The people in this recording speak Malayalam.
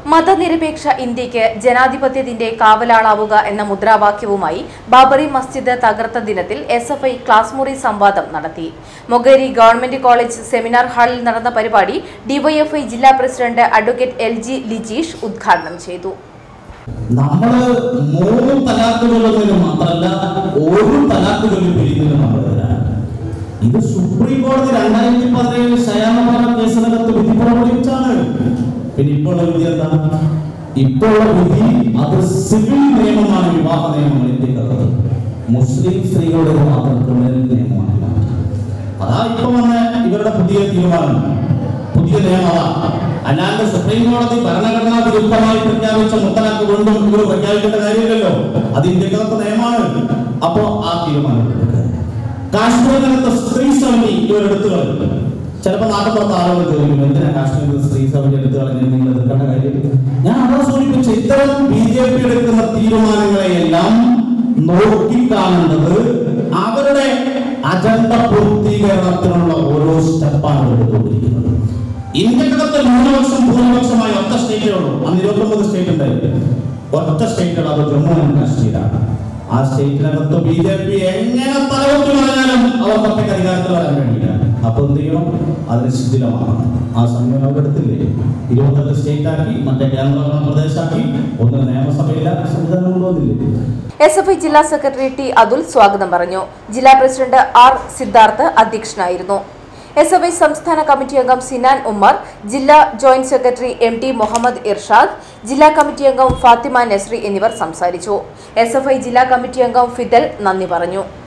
മതനിരപേക്ഷ ഇന്ത്യക്ക് ജനാധിപത്യത്തിന്റെ കാവലാളാവുക എന്ന മുദ്രാവാക്യവുമായി ബാബറി മസ്ജിദ് തകർത്ത ദിനത്തിൽ എസ്എഫ്ഐ ക്ലാസ് മുറി സംവാദം നടത്തി. മൊകേരി ഗവൺമെന്റ് കോളേജ് സെമിനാർ ഹാളിൽ നടന്ന പരിപാടി ഡിവൈഎഫ്ഐ ജില്ലാ പ്രസിഡന്റ് അഡ്വക്കേറ്റ് LG ലിജീഷ് ഉദ്ഘാടനം ചെയ്തു. ഇത് സുപ്രീം കോടതി 2017 ശയാനപാല കേസിനകത്ത് വിധി പുറപ്പെടുവിച്ചാണ്. പിന്നെ ഇപ്പോഴുള്ള വിധി എന്താ? ഇപ്പോഴുള്ള വിധി അത് സിവിൽ നിയമമാണ്, വിവാഹ നിയമമാണ്. ഇന്ത്യക്കകത്ത് മുസ്ലിം സ്ത്രീകളുടെ മാത്രം ക്രിമിനൽ നിയമമാണ്. അതാ ഇപ്പൊ വന്ന ഇവരുടെ പുതിയ തീരുമാനം, പുതിയ നിയമം. അല്ലാണ്ട് സുപ്രീം കോടതി ഭരണഘടനാ വിരുദ്ധമായി പ്രഖ്യാപിച്ച മുത്തലാഖ് വീണ്ടും ഇവർ പ്രഖ്യാപിക്കേണ്ട കാര്യമില്ലല്ലോ. അത് ഇന്ത്യക്കകത്ത് നിയമമാണ്. അപ്പോ ആ തീരുമാനം കാശ്മീരിനകത്ത് സ്ത്രീ സമിതി ഇവരെടുത്തു കളഞ്ഞു. ചിലപ്പോൾ നാട്ടുപുറത്ത് ആളുകൾ ചോദിക്കും, എന്തിനാ കാശ്മീരിൽ സ്ത്രീ സമിതി എടുത്തു കളഞ്ഞ് നിങ്ങൾ എതിർക്കേണ്ട കാര്യം? ഞാൻ അതാ സൂചിപ്പിച്ച ഇത്തരം BJP എടുക്കുന്ന തീരുമാനങ്ങളെയെല്ലാം നോക്കിക്കാണുന്നത് അവരുടെ അജണ്ട പൂർത്തീകരണത്തിനുള്ള ഓരോ സ്റ്റെപ്പാണ് എടുത്തുകൊണ്ടിരിക്കുന്നത്. ഇന്ത്യക്കകത്ത് ന്യൂനപക്ഷം ഭൂരിപക്ഷമായ ഒറ്റ സ്റ്റേറ്റേ ഉള്ളൂ. അന്ന് 29 സ്റ്റേറ്റ് ഉണ്ടായിരുന്നു. ഒറ്റ സ്റ്റേറ്റുകൾ, അത് ജമ്മു ആൻഡ് കാശ്മീരാണ്. ആ സ്റ്റേറ്റിനകത്ത് BJP എങ്ങനെ തലവെട്ടി പറഞ്ഞാലും അവർക്ക് ഒറ്റയ്ക്ക് അധികാരത്തിൽ വരാൻ വേണ്ടിയില്ല. അപ്പൊ എന്ത് ചെയ്യണം? അതിന് ശിഥിലമാണ്. ആ സമയം അവരെടുത്തില്ലേ? 28 സ്റ്റേറ്റ് ആക്കി, മറ്റേ കേന്ദ്രഭരണ പ്രദേശമാക്കി, ഒന്ന് നിയമസഭയില്ല, സംവിധാനം കൊണ്ടുവന്നില്ലേ? SFI ജില്ലാ സെക്രട്ടറി T അതുൽ സ്വാഗതം പറഞ്ഞു. ജില്ലാ പ്രസിഡന്റ് R സിദ്ധാർത്ഥ് അധ്യക്ഷനായിരുന്നു. SFI സംസ്ഥാന കമ്മിറ്റി അംഗം സിനാൻ ഉമ്മർ, ജില്ലാ joint secretary MT Muhammad Irshad, ജില്ലാ കമ്മിറ്റി അംഗം ഫാത്തിമ നസ്രി എന്നിവർ സംസാരിച്ചു. SFI ജില്ലാ കമ്മിറ്റി അംഗം ഫിദൽ നന്ദി പറഞ്ഞു.